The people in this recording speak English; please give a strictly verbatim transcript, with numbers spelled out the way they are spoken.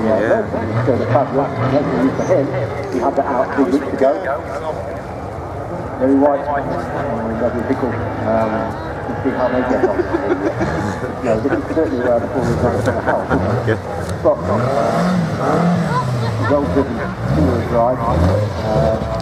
Yeah. So the club was luckily for him. He had that out two weeks ago. Very white. Lovely pickle. Um, to see how they get on. No, this is certainly where the ball is going to help. Yeah. But well driven, two-wheel drive. Uh,